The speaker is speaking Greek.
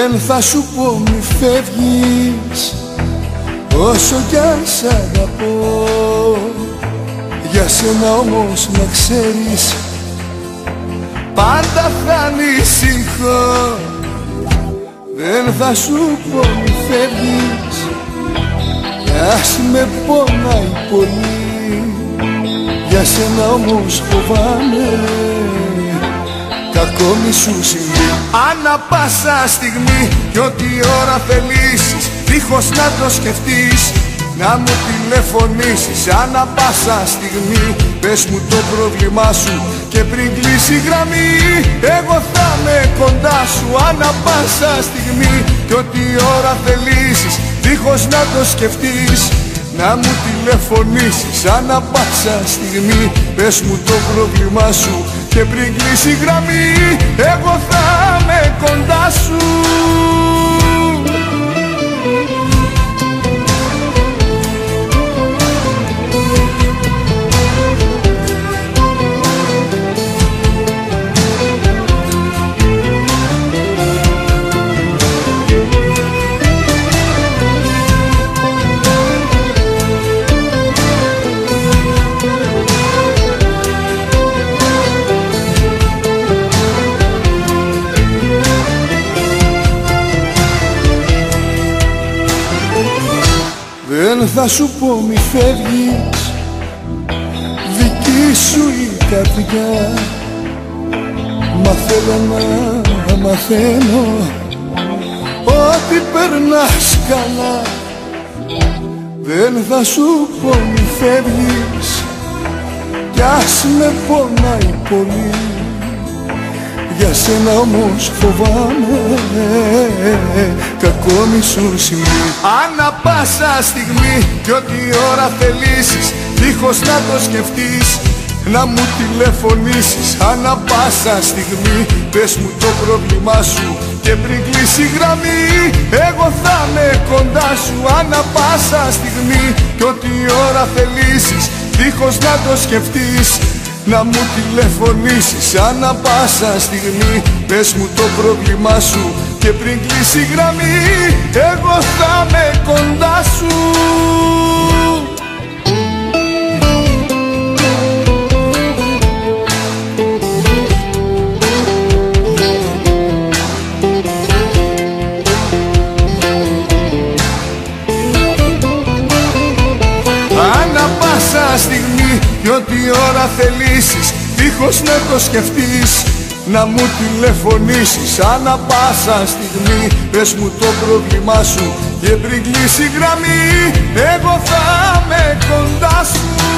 Δεν θα σου πω μη φεύγεις, όσο κι αν σ' αγαπώ. Για σένα όμως να ξέρεις, πάντα θα ανησυχώ. Δεν θα σου πω μη φεύγεις, ας με πονάει πολύ. Για σένα όμως φοβάμαι, κακό μη σου συμβεί. Ανά πάσα στιγμή κι ό,τι ώρα θελήσεις, δίχως να το σκεφτείς, να μου τηλεφωνήσεις. Ανά πάσα στιγμή πες μου το πρόβλημά σου και πριν κλείσει η γραμμή, εγώ θα είμαι κοντά σου. Ανά πάσα στιγμή κι ό,τι ώρα θελήσεις, δίχως να το σκεφτείς, να μου τηλεφωνήσεις. Ανά πάσα στιγμή πες μου το πρόβλημά σου και πριν κλείσει η γραμμή, εγώ θα είμαι κοντά σου. Δεν θα σου πω μη φεύγεις, δική σου η καρδιά. Μα θέλω να μαθαίνω ότι περνάς καλά. Δεν θα σου πω μη φεύγεις, κι ας με πονάει πολύ. Για σένα όμως φοβάμαι, κακό μη σου συμβεί. Ανά πάσα στιγμή κι ό,τι ώρα θελήσεις, δίχως να το σκεφτείς, να μου τηλεφωνήσεις. Ανά πάσα στιγμή πες μου το πρόβλημά σου και πριν κλείσει η γραμμή, εγώ θα είμαι κοντά σου. Ανά πάσα στιγμή κι ό,τι ώρα θελήσεις, δίχως να το σκεφτείς, να μου τηλεφωνήσεις. Ανά πάσα στιγμή πες μου το πρόβλημά σου και πριν κλείσει η γραμμή, εγώ θα είμαι κοντά σου. Ανά πάσα στιγμή κι ό,τι ώρα θελήσεις, δίχως να το σκεφτείς, να μου τηλεφωνήσεις. Ανά πάσα στιγμή πες μου το πρόβλημά σου και πριν κλείσει η γραμμή, εγώ θα είμαι κοντά σου.